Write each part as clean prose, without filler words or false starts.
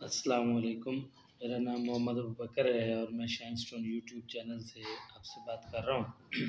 अस्सलाम वालेकुम। मेरा नाम मोहम्मद अबू बकर है और मैं शाइन स्टोन यूट्यूब चैनल से आपसे बात कर रहा हूँ।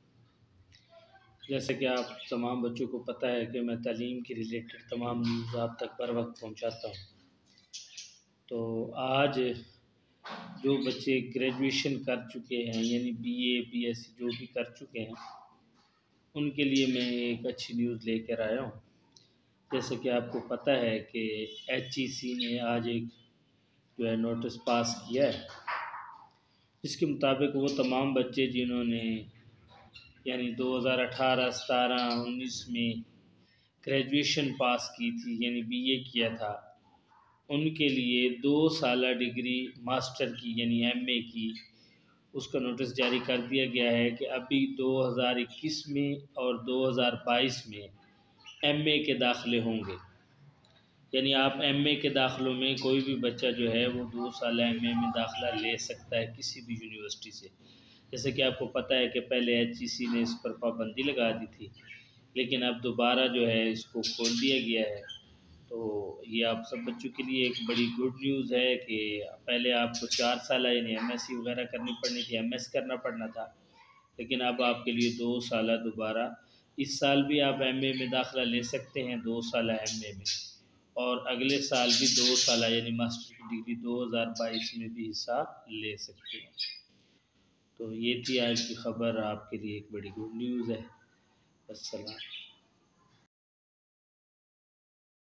जैसे कि आप तमाम बच्चों को पता है कि मैं तालीम के रिलेटेड तमाम न्यूज़ आप तक बर वक्त पहुँचाता हूँ। तो आज जो बच्चे ग्रेजुएशन कर चुके हैं यानी बीए, बीएससी जो भी कर चुके हैं, उनके लिए मैं एक अच्छी न्यूज़ लेकर आया हूँ। जैसे कि आपको पता है कि एचईसी ने आज एक जो है नोटिस पास किया है, जिसके मुताबिक वो तमाम बच्चे जिन्होंने यानी 2018, 17, 19 में ग्रेजुएशन पास की थी यानी बीए किया था, उनके लिए 2 साल डिग्री मास्टर की यानी एमए की उसका नोटिस जारी कर दिया गया है कि अभी 2021 में और 2022 में एमए के दाखिले होंगे। यानी आप एमए के दाखिलों में कोई भी बच्चा जो है वो 2 साल एमए में दाखिला ले सकता है किसी भी यूनिवर्सिटी से। जैसे कि आपको पता है कि पहले एचईसी ने इस पर पाबंदी लगा दी थी, लेकिन अब दोबारा जो है इसको खोल दिया गया है। तो ये आप सब बच्चों के लिए एक बड़ी गुड न्यूज़ है कि पहले आपको 4 साल यानी एमएससी वगैरह करनी पड़नी थी, एमएस करना पड़ना था, लेकिन अब आपके लिए 2 साल दोबारा इस साल भी आप एमए में दाखिला ले सकते हैं, 2 साल एमए में, और अगले साल भी 2 साल यानी मास्टर की डिग्री 2022 में भी हिस्सा ले सकते हैं। तो ये थी आज की ख़बर, आपके लिए एक बड़ी गुड न्यूज़ है। अस्सलाम।